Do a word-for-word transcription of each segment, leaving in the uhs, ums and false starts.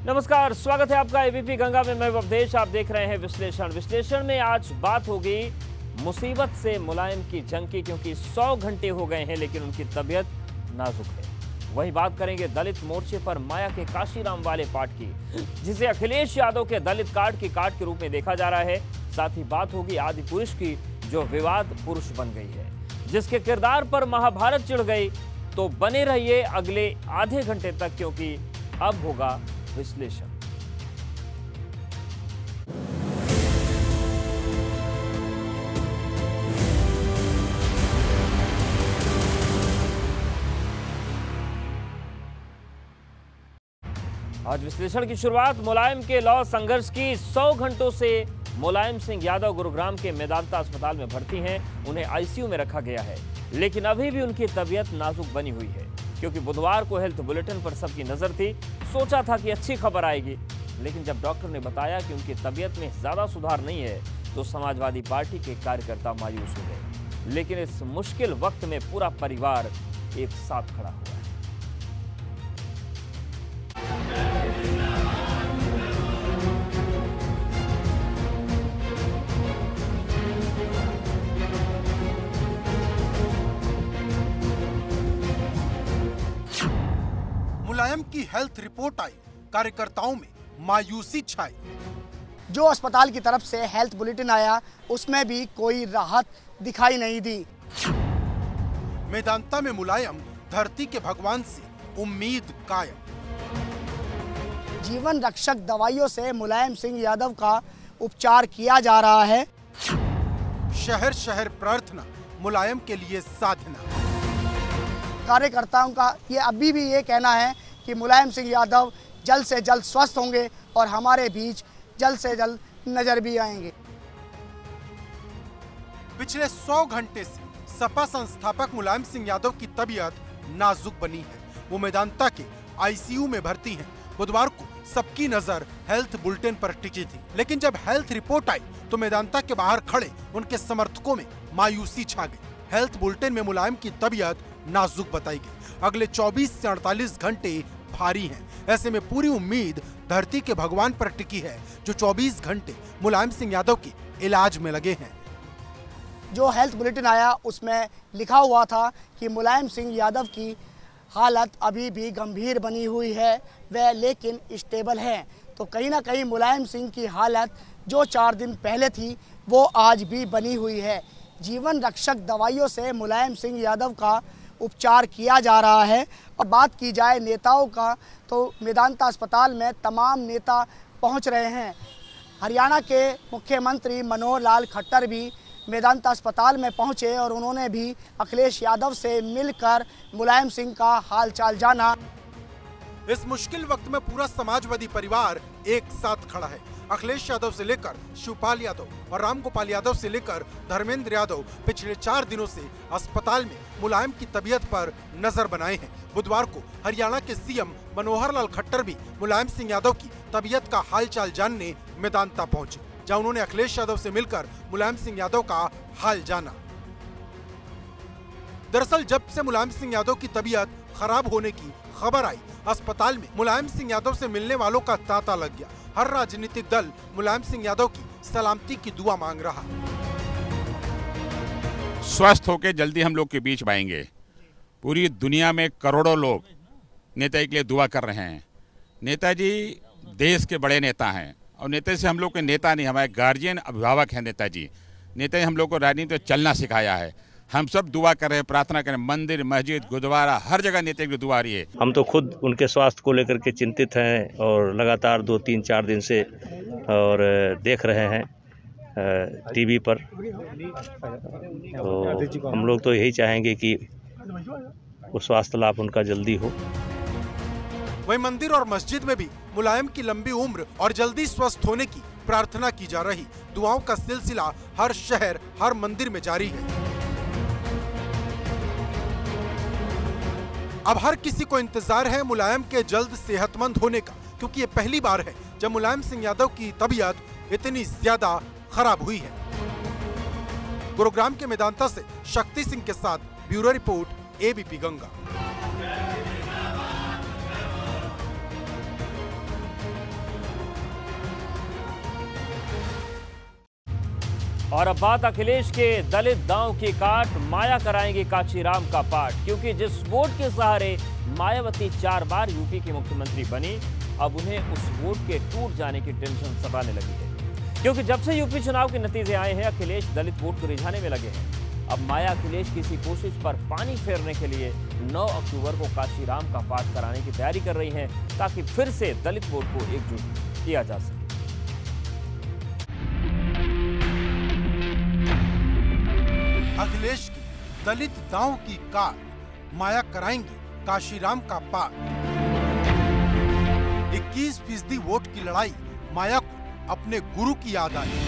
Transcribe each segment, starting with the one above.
नमस्कार, स्वागत है आपका एबीपी गंगा में। मैं अवधेश, आप देख रहे हैं विश्लेषण। विश्लेषण में आज बात होगी मुसीबत से मुलायम की जंग की, क्योंकि सौ घंटे हो गए हैं लेकिन उनकी तबीयत नाजुक है। वही बात करेंगे दलित मोर्चे पर माया के काशीराम वाले पाठ की, जिसे अखिलेश यादव के दलित कार्ड की कार्ड के रूप में देखा जा रहा है। साथ ही बात होगी आदि पुरुष की, जो विवाद पुरुष बन गई है, जिसके किरदार पर महाभारत चिढ़ गई। तो बने रहिए अगले आधे घंटे तक, क्योंकि अब होगा विश्लेषण। आज विश्लेषण की शुरुआत मुलायम के लौ संघर्ष की। सौ घंटों से मुलायम सिंह यादव गुरुग्राम के मेदांता अस्पताल में भर्ती हैं। उन्हें आईसीयू में रखा गया है, लेकिन अभी भी उनकी तबीयत नाजुक बनी हुई है, क्योंकि बुधवार को हेल्थ बुलेटिन पर सबकी नजर थी। सोचा था कि अच्छी खबर आएगी, लेकिन जब डॉक्टर ने बताया कि उनकी तबीयत में ज्यादा सुधार नहीं है, तो समाजवादी पार्टी के कार्यकर्ता मायूस हो गए। लेकिन इस मुश्किल वक्त में पूरा परिवार एक साथ खड़ा हुआ है। मुलायम की हेल्थ रिपोर्ट आई, कार्यकर्ताओं में मायूसी छाई। जो अस्पताल की तरफ से हेल्थ बुलेटिन आया, उसमें भी कोई राहत दिखाई नहीं दी। मेदांता में मुलायम, धरती के भगवान से उम्मीद कायम। जीवन रक्षक दवाइयों से मुलायम सिंह यादव का उपचार किया जा रहा है। शहर शहर प्रार्थना, मुलायम के लिए साधना। कार्यकर्ताओं का ये अभी भी ये कहना है कि मुलायम सिंह यादव जल्द से जल्द स्वस्थ होंगे और हमारे बीच जल्द से जल्द नजर भी आएंगे। पिछले सौ घंटे से सपा संस्थापक मुलायम सिंह यादव की तबीयत नाजुक बनी है। वो मेदांता के आईसीयू में भर्ती हैं। बुधवार को सबकी नजर हेल्थ बुलेटिन पर टिकी थी, लेकिन जब हेल्थ रिपोर्ट आई तो मेदांता के बाहर खड़े उनके समर्थकों में मायूसी छा गई। हेल्थ बुलेटिन में मुलायम की तबीयत नाजुक बताई गई। अगले चौबीस से अड़तालीस घंटे भारी हैं। ऐसे में पूरी उम्मीद धरती के भगवान पर टिकी है, जो चौबीस घंटे मुलायम सिंह यादव के इलाज में लगे हैं। जो हेल्थ बुलेटिन आया उसमें लिखा हुआ था कि मुलायम सिंह यादव की हालत अभी भी गंभीर बनी हुई है, वह लेकिन स्टेबल है। तो कहीं ना कहीं मुलायम सिंह की हालत जो चार दिन पहले थी, वो आज भी बनी हुई है। जीवन रक्षक दवाइयों से मुलायम सिंह यादव का उपचार किया जा रहा है। और बात की जाए नेताओं का, तो मेदांता अस्पताल में तमाम नेता पहुंच रहे हैं। हरियाणा के मुख्यमंत्री मनोहर लाल खट्टर भी मेदांता अस्पताल में पहुंचे और उन्होंने भी अखिलेश यादव से मिलकर मुलायम सिंह का हालचाल जाना। इस मुश्किल वक्त में पूरा समाजवादी परिवार एक साथ खड़ा है। अखिलेश यादव से लेकर शिवपाल यादव और रामगोपाल यादव से लेकर धर्मेंद्र यादव पिछले चार दिनों से अस्पताल में मुलायम की तबीयत पर नजर बनाए हैं। बुधवार को हरियाणा के सीएम मनोहर लाल खट्टर भी मुलायम सिंह यादव की तबीयत का हालचाल जानने मेदांता पहुंचे, जहां उन्होंने अखिलेश यादव से मिलकर मुलायम सिंह यादव का हाल जाना। दरअसल जब से मुलायम सिंह यादव की तबीयत खराब होने की खबर आई, अस्पताल में मुलायम सिंह यादव से मिलने वालों का तांता लग गया। हर राजनीतिक दल मुलायम सिंह यादव की सलामती की दुआ मांग रहा। स्वस्थ होकर जल्दी हम लोग के बीच आएंगे। पूरी दुनिया में करोड़ों लोग नेताजी के लिए दुआ कर रहे हैं। नेताजी देश के बड़े नेता हैं, और नेताजी से हम लोग के नेता नहीं, हमारे गार्जियन अभिभावक हैं नेताजी। नेताजी हम लोग को राजनीति में चलना सिखाया है। हम सब दुआ कर रहे हैं, प्रार्थना करें। मंदिर, मस्जिद, गुरुद्वारा, हर जगह नेताजी की दुआ आ रही है। हम तो खुद उनके स्वास्थ्य को लेकर के चिंतित हैं और लगातार दो तीन चार दिन से और देख रहे हैं टीवी पर। तो हम लोग तो यही चाहेंगे कि वो स्वास्थ्य लाभ उनका जल्दी हो। वहीं मंदिर और मस्जिद में भी मुलायम की लंबी उम्र और जल्दी स्वस्थ होने की प्रार्थना की जा रही। दुआओं का सिलसिला हर शहर, हर मंदिर में जारी है। अब हर किसी को इंतजार है मुलायम के जल्द सेहतमंद होने का, क्योंकि ये पहली बार है जब मुलायम सिंह यादव की तबीयत इतनी ज्यादा खराब हुई है। गुरुग्राम के मेदांता से शक्ति सिंह के साथ ब्यूरो रिपोर्ट, एबीपी गंगा। और अब बात अखिलेश के दलित दांव की काट, माया कराएंगे कांचीराम का पाठ, क्योंकि जिस वोट के सहारे मायावती चार बार यूपी की मुख्यमंत्री बनी, अब उन्हें उस वोट के टूट जाने की टेंशन सताने लगी है। क्योंकि जब से यूपी चुनाव के नतीजे आए हैं, अखिलेश दलित वोट को रिझाने में लगे हैं। अब माया अखिलेश की इसी कोशिश पर पानी फेरने के लिए नौ अक्टूबर को कांचीराम का पाठ कराने की तैयारी कर रही हैं, ताकि फिर से दलित वोट को एकजुट किया जा सके। अखिलेश की दलित दांव की काट, माया कराएंगे कांचीराम का पाठ। इक्कीस फीसदी वोट की लड़ाई, माया को अपने गुरु की याद आई।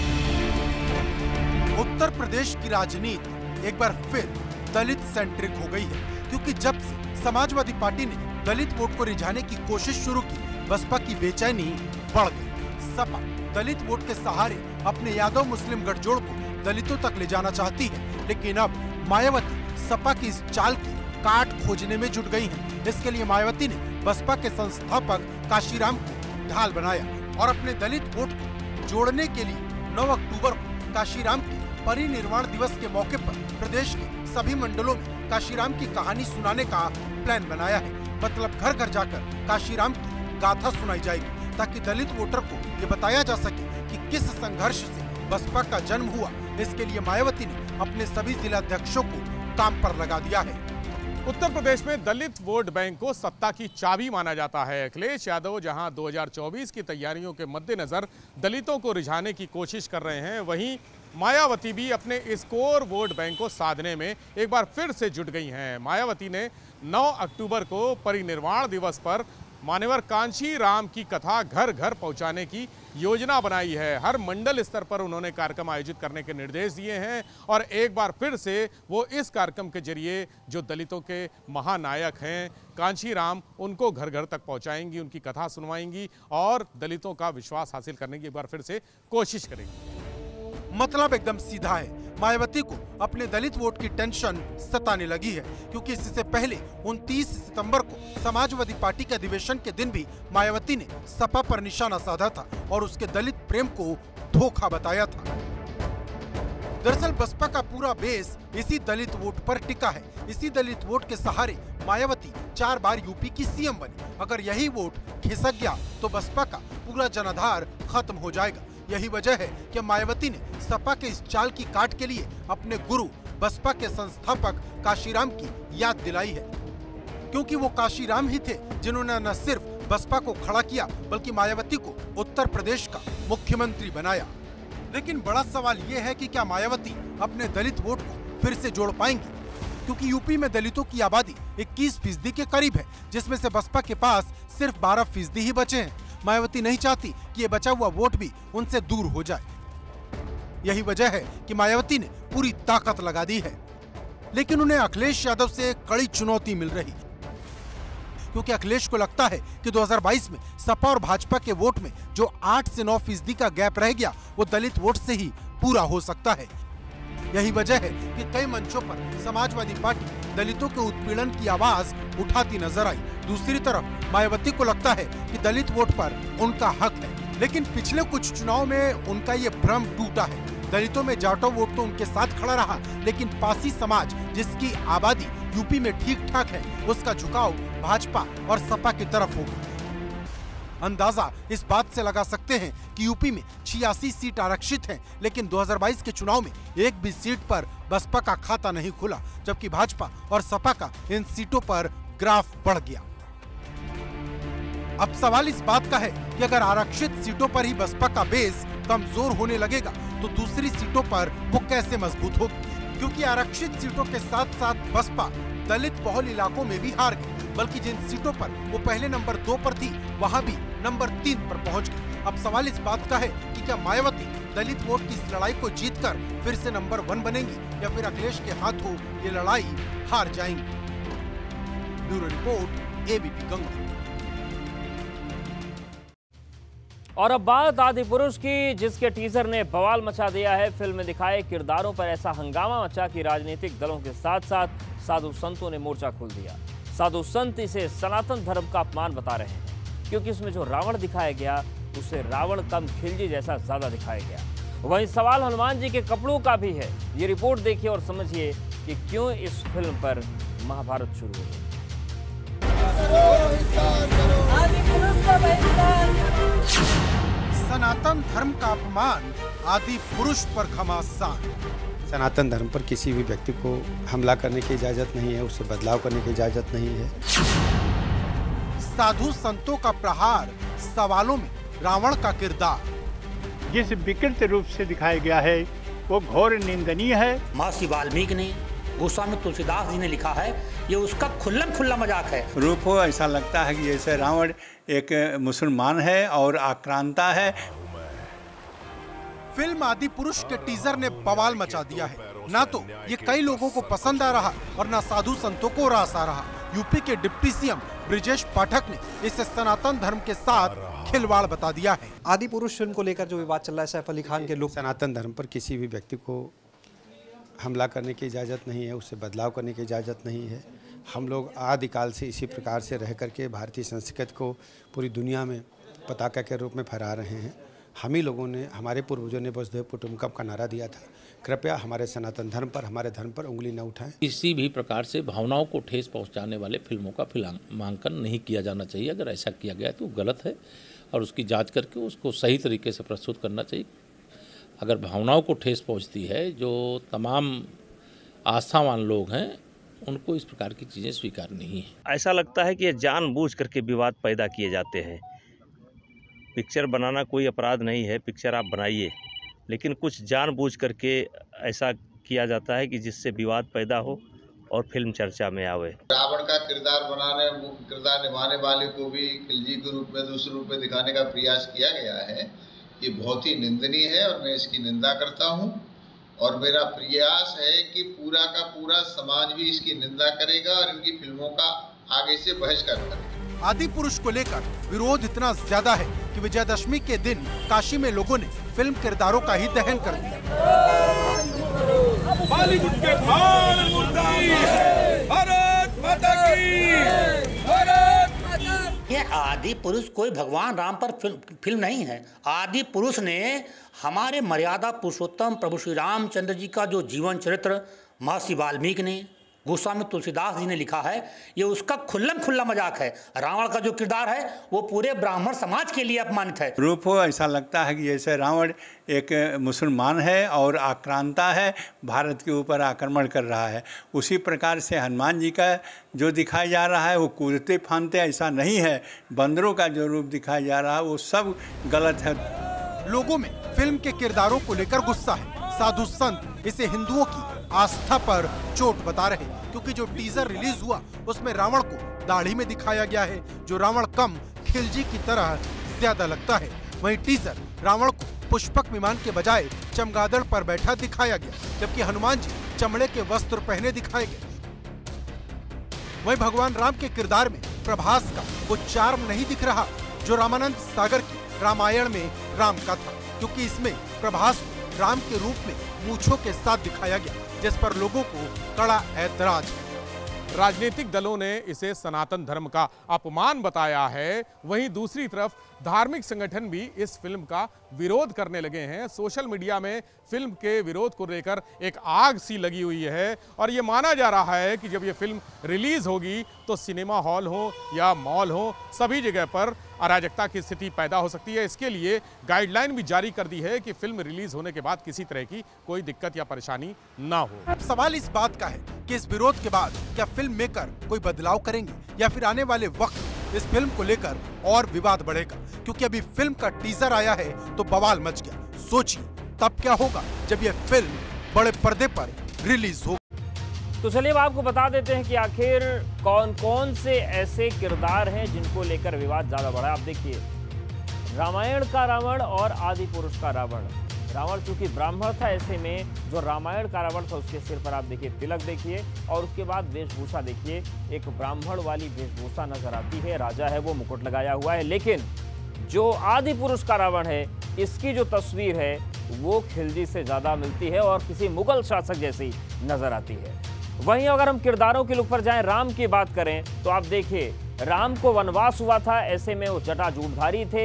उत्तर प्रदेश की राजनीति एक बार फिर दलित सेंट्रिक हो गई है, क्योंकि जब से समाजवादी पार्टी ने दलित वोट को रिझाने की कोशिश शुरू की, बसपा की बेचैनी बढ़ गई। सपा दलित वोट के सहारे अपने यादव मुस्लिम गठजोड़ को दलितों तक ले जाना चाहती है, लेकिन अब मायावती सपा की इस चाल की काट खोजने में जुट गई है। इसके लिए मायावती ने बसपा के संस्थापक कांचीराम को ढाल बनाया और अपने दलित वोट को जोड़ने के लिए नौ अक्टूबर को कांचीराम के परिनिर्वाण दिवस के मौके पर प्रदेश के सभी मंडलों में कांचीराम की कहानी सुनाने का प्लान बनाया है। मतलब घर घर जाकर कांचीराम की गाथा सुनाई जाएगी, ताकि दलित वोटर को ये बताया जा सके कि किस संघर्ष से बसपा का जन्म हुआ। इसके लिए मायावती ने अपने सभी जिलाध्यक्षों को काम पर लगा दिया है। उत्तर प्रदेश में दलित वोट बैंक को सत्ता की चाबी माना जाता है। अखिलेश यादव जहां दो हज़ार चौबीस की तैयारियों के मद्देनजर दलितों को रिझाने की कोशिश कर रहे हैं, वहीं मायावती भी अपने इस कोर वोट बैंक को साधने में एक बार फिर से जुट गई हैं। मायावती ने नौ अक्टूबर को परिनिर्वाण दिवस पर मान्यवर कांचीराम की कथा घर घर पहुंचाने की योजना बनाई है। हर मंडल स्तर पर उन्होंने कार्यक्रम आयोजित करने के निर्देश दिए हैं और एक बार फिर से वो इस कार्यक्रम के जरिए जो दलितों के महानायक हैं कांचीराम, उनको घर घर तक पहुंचाएंगी, उनकी कथा सुनवाएंगी और दलितों का विश्वास हासिल करने की एक बार फिर से कोशिश करेंगी। मतलब एकदम सीधा है, मायावती को अपने दलित वोट की टेंशन सताने लगी है, क्योंकि इससे पहले उनतीस सितंबर को समाजवादी पार्टी के अधिवेशन के दिन भी मायावती ने सपा पर निशाना साधा था और उसके दलित प्रेम को धोखा बताया था। दरअसल बसपा का पूरा बेस इसी दलित वोट पर टिका है। इसी दलित वोट के सहारे मायावती चार बार यूपी की सीएम बनी। अगर यही वोट खिसक गया तो बसपा का पूरा जनाधार खत्म हो जाएगा। यही वजह है कि मायावती ने सपा के इस चाल की काट के लिए अपने गुरु बसपा के संस्थापक कांचीराम की याद दिलाई है, क्योंकि वो कांचीराम ही थे जिन्होंने न सिर्फ बसपा को खड़ा किया बल्कि मायावती को उत्तर प्रदेश का मुख्यमंत्री बनाया। लेकिन बड़ा सवाल ये है कि क्या मायावती अपने दलित वोट को फिर से जोड़ पाएंगी, क्योंकि यूपी में दलितों की आबादी इक्कीस फीसदी के करीब है, जिसमें से बसपा के पास सिर्फ बारह फीसदी ही बचे हैं। मायावती नहीं चाहती कि ये बचा हुआ वोट भी उनसे दूर हो जाए। यही वजह है कि मायावती ने पूरी ताकत लगा दी है। लेकिन उन्हें अखिलेश यादव से कड़ी चुनौती मिल रही है, क्योंकि अखिलेश को लगता है कि दो हज़ार बाईस में सपा और भाजपा के वोट में जो आठ से नौ फीसदी का गैप रह गया, वो दलित वोट से ही पूरा हो सकता है। यही वजह है कि कई मंचों पर समाजवादी पार्टी दलितों के उत्पीड़न की आवाज उठाती नजर आई। दूसरी तरफ मायावती को लगता है कि दलित वोट पर उनका हक है, लेकिन पिछले कुछ चुनाव में उनका ये भ्रम टूटा है। दलितों में जाटो वोट तो उनके साथ खड़ा रहा, लेकिन पासी समाज जिसकी आबादी यूपी में ठीक ठाक है, उसका झुकाव भाजपा और सपा की तरफ होगा। अंदाजा इस बात से लगा सकते हैं कि यूपी में छियासी सीट आरक्षित हैं, लेकिन दो हज़ार बाईस के चुनाव में एक भी सीट पर बसपा का खाता नहीं खुला, जबकि भाजपा और सपा का इन सीटों पर ग्राफ बढ़ गया। अब सवाल इस बात का है कि अगर आरक्षित सीटों पर ही बसपा का बेस कमजोर होने लगेगा तो दूसरी सीटों पर वो कैसे मजबूत होगी, क्योंकि आरक्षित सीटों के साथ साथ बसपा दलित बहुल इलाकों में भी हार गई, बल्कि जिन सीटों पर वो पहले नंबर दो पर थी वहां भी नंबर तीन पर पहुंच गई। अब सवाल इस बात का है कि क्या मायावती दलित वोट की इस लड़ाई को जीतकर फिर से नंबर वन बनेंगी या फिर अखिलेश के हाथों ये लड़ाई हार जाएंगी। Bureau report, ABP Ganga. और अब बात आदि पुरुष की, जिसके टीजर ने बवाल मचा दिया है। फिल्म में दिखाए किरदारों पर ऐसा हंगामा मचा कि राजनीतिक दलों के साथ साथ साधु संतों ने मोर्चा खोल दिया। साधु संत इसे सनातन धर्म का अपमान बता रहे हैं, क्योंकि इसमें जो रावण दिखाया गया उसे रावण कम खिलजी जैसा ज्यादा दिखाया गया। वहीं सवाल हनुमान जी के कपड़ों का भी है। ये रिपोर्ट देखिए और समझिए कि क्यों इस फिल्म पर महाभारत शुरू हो गई। सनातन धर्म का अपमान, आदि पुरुष पर घमासान। सनातन धर्म पर किसी भी व्यक्ति को हमला करने की इजाजत नहीं है, उससे बदलाव करने की इजाजत नहीं है। साधु संतों का प्रहार, सवालों में रावण का किरदार। जिस विकृत रूप से दिखाया गया है वो घोर निंदनीय है। महर्षि वाल्मीकि ने, गोस्वामी तुलसीदास जी ने लिखा है, ये उसका खुल्लम खुल्ला मजाक है। रूप हो ऐसा लगता है कि जैसे रावण एक मुसलमान है और आक्रांता है। फिल्म आदि पुरुष के टीजर ने बवाल मचा दिया है। ना तो ये कई लोगों को पसंद आ रहा और ना साधु संतों को रास आ रहा। यूपी के डिप्टी सीएम ब्रिजेश पाठक ने इसे सनातन धर्म के साथ खिलवाड़ बता दिया है। आदि पुरुष फिल्म को लेकर जो विवाद चल रहा है, सैफ अली खान के लोग, सनातन धर्म पर किसी भी व्यक्ति को हमला करने की इजाज़त नहीं है, उससे बदलाव करने की इजाज़त नहीं है। हम लोग आदिकाल से इसी प्रकार से रह करके भारतीय संस्कृति को पूरी दुनिया में पताका के रूप में फहरा रहे हैं। हम ही लोगों ने, हमारे पूर्वजों ने वसुधैव कुटुंबकम का नारा दिया था। कृपया हमारे सनातन धर्म पर, हमारे धर्म पर उंगली न उठाएं। किसी भी प्रकार से भावनाओं को ठेस पहुंचाने वाले फिल्मों का फिल्मांकन नहीं किया जाना चाहिए। अगर ऐसा किया गया तो गलत है और उसकी जांच करके उसको सही तरीके से प्रस्तुत करना चाहिए। अगर भावनाओं को ठेस पहुंचती है, जो तमाम आस्थावान लोग हैं उनको इस प्रकार की चीज़ें स्वीकार नहीं है। ऐसा लगता है कि ये जानबूझ करके विवाद पैदा किए जाते हैं। पिक्चर बनाना कोई अपराध नहीं है, पिक्चर आप बनाइए, लेकिन कुछ जानबूझ करके ऐसा किया जाता है कि जिससे विवाद पैदा हो और फिल्म चर्चा में आवे। रावण का किरदार बनाने किरदार निभाने वाले को भी खिलजी के रूप में, दूसरे रूप में दिखाने का प्रयास किया गया है। ये बहुत ही निंदनीय है और मैं इसकी निंदा करता हूँ और मेरा प्रयास है कि पूरा का पूरा समाज भी इसकी निंदा करेगा और इनकी फिल्मों का आगे से बहिष्कार करेगा। आदि पुरुष को लेकर विरोध इतना ज्यादा है कि विजयदशमी के दिन काशी में लोगों ने फिल्म किरदारों का ही दहन कर दिया। बॉलीवुड के बाल मुर्दाई, भारत माता की, भारत माता। ये आदि पुरुष कोई भगवान राम पर फिल्म फिल्म नहीं है। आदि पुरुष ने हमारे मर्यादा पुरुषोत्तम प्रभु श्री रामचंद्र जी का जो जीवन चरित्र महर्षि वाल्मीकि ने, गोस्वामी तुलसीदास जी ने लिखा है, ये उसका खुल्लम खुल्ला मजाक है। रावण का जो किरदार है वो पूरे ब्राह्मण समाज के लिए अपमानित है। रूप हो ऐसा लगता है कि जैसे रावण एक मुसलमान है और आक्रांता है, भारत के ऊपर आक्रमण कर रहा है। उसी प्रकार से हनुमान जी का जो दिखाया जा रहा है वो कूदते फानते ऐसा नहीं है। बंदरों का जो रूप दिखाया जा रहा है वो सब गलत है। लोगों में फिल्म के किरदारों को लेकर गुस्सा है। साधु संत इसे हिंदुओं की आस्था पर चोट बता रहे, क्योंकि जो टीजर रिलीज हुआ उसमें रावण को दाढ़ी में दिखाया गया है, जो रावण कम खिलजी की तरह ज्यादा लगता है। वहीं टीजर रावण को पुष्पक विमान के बजाय चमगादड़ पर बैठा दिखाया गया, जबकि हनुमान जी चमड़े के वस्त्र पहने दिखाए गए। वहीं भगवान राम के किरदार में प्रभास का वो चार्म नहीं दिख रहा जो रामानंद सागर की रामायण में राम का था, क्योंकि इसमें प्रभास को राम के रूप में मूंछों के साथ दिखाया गया, जिस पर लोगों को कड़ा ऐतराज है। राजनीतिक दलों ने इसे सनातन धर्म का अपमान बताया है। वहीं दूसरी तरफ धार्मिक संगठन भी इस फिल्म का विरोध करने लगे हैं। सोशल मीडिया में फिल्म के विरोध को लेकर एक आग सी लगी हुई है और ये माना जा रहा है कि जब ये फिल्म रिलीज होगी तो सिनेमा हॉल हो या मॉल हो, सभी जगह पर अराजकता की स्थिति पैदा हो सकती है। इसके लिए गाइडलाइन भी जारी कर दी है कि फिल्म रिलीज होने के बाद किसी तरह की कोई दिक्कत या परेशानी ना हो। सवाल इस बात का है कि इस विरोध के बाद क्या फिल्म मेकर कोई बदलाव करेंगे या फिर आने वाले वक्त इस फिल्म को लेकर और विवाद बढ़ेगा, क्योंकि अभी फिल्म का टीजर आया है तो बवाल मच गया। सोचिए तब क्या होगा जब यह फिल्म बड़े पर्दे पर रिलीज हो। तो चलिए अब आपको बता देते हैं कि आखिर कौन कौन से ऐसे किरदार हैं जिनको लेकर विवाद ज्यादा बढ़ा। आप देखिए, रामायण का रावण और आदि पुरुष का रावण। रावण चूंकि ब्राह्मण था, ऐसे में जो रामायण का रावण था उसके सिर पर आप देखिए तिलक देखिए और उसके बाद वेशभूषा देखिए, एक ब्राह्मण वाली वेशभूषा नजर आती है। राजा है वो मुकुट लगाया हुआ है, लेकिन जो आदि पुरुष का रावण है इसकी जो तस्वीर है वो खिलजी से ज्यादा मिलती है और किसी मुगल शासक जैसी नजर आती है। वहीं अगर हम किरदारों के लुक पर जाएं, राम की बात करें तो आप देखिए राम को वनवास हुआ था, ऐसे में वो जटाजूटधारी थे,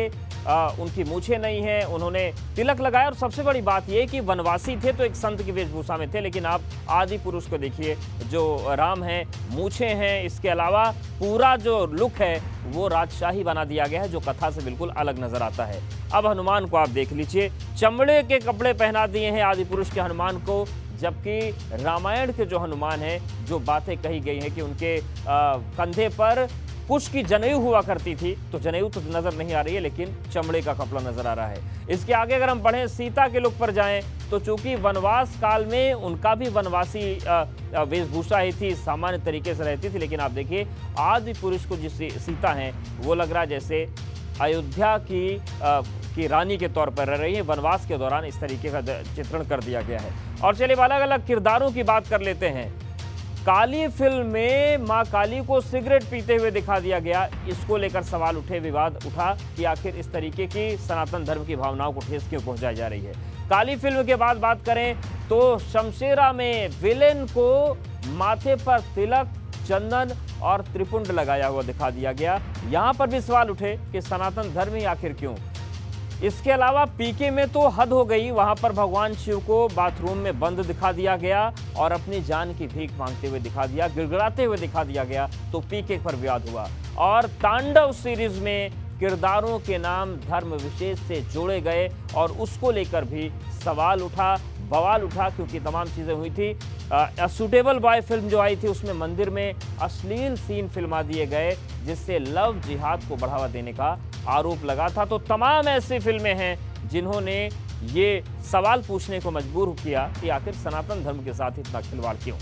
आ, उनकी मूछें नहीं हैं, उन्होंने तिलक लगाया। और सबसे बड़ी बात यह कि वनवासी थे तो एक संत की वेशभूषा में थे, लेकिन आप आदि पुरुष को देखिए, जो राम हैं, मूछें हैं, इसके अलावा पूरा जो लुक है वो राजशाही बना दिया गया है, जो कथा से बिल्कुल अलग नजर आता है। अब हनुमान को आप देख लीजिए, चमड़े के कपड़े पहना दिए हैं आदि पुरुष के हनुमान को, जबकि रामायण के जो हनुमान हैं, जो बातें कही गई हैं कि उनके आ, कंधे पर कुश की जनेऊ हुआ करती थी, तो जनेऊ तो नजर नहीं आ रही है, लेकिन चमड़े का कपड़ा नजर आ रहा है। इसके आगे अगर हम पढ़ें, सीता के लुक पर जाएं, तो चूंकि वनवास काल में उनका भी वनवासी वेशभूषा ही थी, सामान्य तरीके से रहती थी, लेकिन आप देखिए आदि पुरुष को जिस सीता हैं वो लग रहा है जैसे अयोध्या की आ, की रानी के तौर पर रह रही है। वनवास के दौरान इस तरीके का चित्रण कर दिया गया है। और चलिए अलग अलग किरदारों की बात कर लेते हैं। काली फिल्म में मां काली को सिगरेट पीते हुए दिखा दिया गया, इसको लेकर सवाल उठे, विवाद उठा कि आखिर इस तरीके की सनातन धर्म की भावनाओं को ठेस क्यों पहुंचाई जा रही है। काली फिल्म के बाद बात करें तो शमशेरा में विलेन को माथे पर तिलक, चंदन और त्रिपुंड लगाया हुआ दिखा दिया गया। यहां पर भी सवाल उठे कि सनातन धर्म ही आखिर क्यों। इसके अलावा पीके में तो हद हो गई, वहां पर भगवान शिव को बाथरूम में बंद दिखा दिया गया और अपनी जान की भीख मांगते हुए दिखा दिया, गिड़गिड़ाते हुए दिखा दिया गया, तो पीके पर विवाद हुआ। और तांडव सीरीज में किरदारों के नाम धर्म विशेष से जोड़े गए और उसको लेकर भी सवाल उठा, बवाल उठा, क्योंकि तमाम चीज़ें हुई थी। सूटेबल बॉय फिल्म जो आई थी उसमें मंदिर में अश्लील सीन फिल्मा दिए गए, जिससे लव जिहाद को बढ़ावा देने का आरोप लगा था। तो तमाम ऐसी फिल्में हैं जिन्होंने ये सवाल पूछने को मजबूर किया कि आखिर सनातन धर्म के साथ इतना खिलवाड़ क्यों।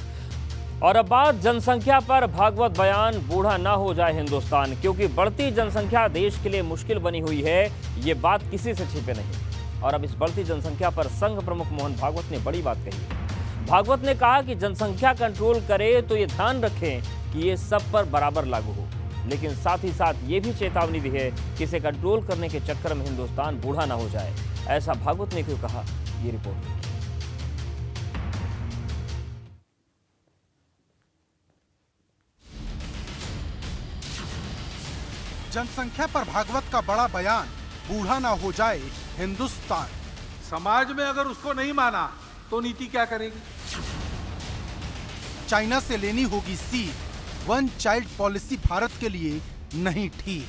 और अब बात जनसंख्या पर, भागवत बयान, बूढ़ा ना हो जाए हिंदुस्तान, क्योंकि बढ़ती जनसंख्या देश के लिए मुश्किल बनी हुई है, ये बात किसी से छिपे नहीं। और अब इस बढ़ती जनसंख्या पर संघ प्रमुख मोहन भागवत ने बड़ी बात कही। भागवत ने कहा कि जनसंख्या कंट्रोल करे तो ये ध्यान रखें कि ये सब पर बराबर लागू हो, लेकिन साथ ही साथ ये भी चेतावनी दी है कि इसे कंट्रोल करने के चक्कर में हिंदुस्तान बूढ़ा ना हो जाए। ऐसा भागवत ने क्यों कहा, ये रिपोर्ट देखिए। जनसंख्या पर भागवत का बड़ा बयान, बूढ़ा ना हो जाए हिंदुस्तान। समाज में अगर उसको नहीं माना तो नीति क्या करेगी? चाइना से लेनी होगी सीख, वन चाइल्ड पॉलिसी भारत के लिए नहीं ठीक।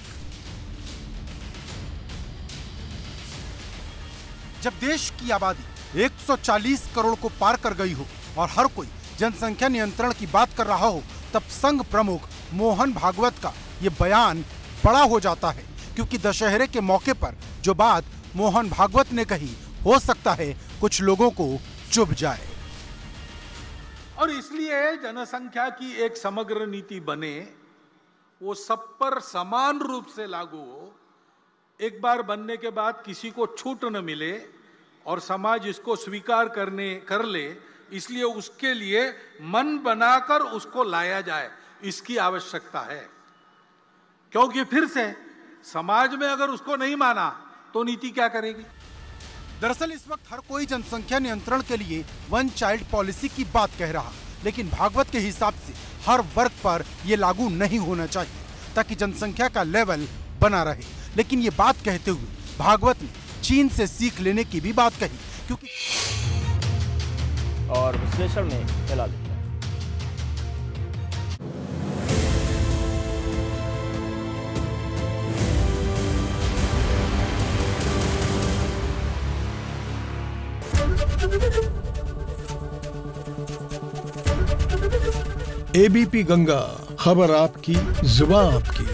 जब देश की आबादी एक सौ चालीस करोड़ को पार कर गई हो और हर कोई जनसंख्या नियंत्रण की बात कर रहा हो, तब संघ प्रमुख मोहन भागवत का ये बयान बड़ा हो जाता है, क्योंकि दशहरे के मौके पर जो बात मोहन भागवत ने कही, हो सकता है कुछ लोगों को चुभ जाए। और इसलिए जनसंख्या की एक समग्र नीति बने, वो सब पर समान रूप से लागू हो, एक बार बनने के बाद किसी को छूट न मिले और समाज इसको स्वीकार करने कर ले, इसलिए उसके लिए मन बनाकर उसको लाया जाए, इसकी आवश्यकता है। क्योंकि फिर से समाज में अगर उसको नहीं माना तो नीति क्या करेगी? दरअसल इस वक्त हर कोई जनसंख्या नियंत्रण के लिए वन चाइल्ड पॉलिसी की बात कह रहा, लेकिन भागवत के हिसाब से हर वर्ग पर यह लागू नहीं होना चाहिए, ताकि जनसंख्या का लेवल बना रहे। लेकिन ये बात कहते हुए भागवत ने चीन से सीख लेने की भी बात कही, क्योंकि और विश्लेषण में फैला देता है। एबीपी गंगा, खबर आपकी, जुबान आपकी।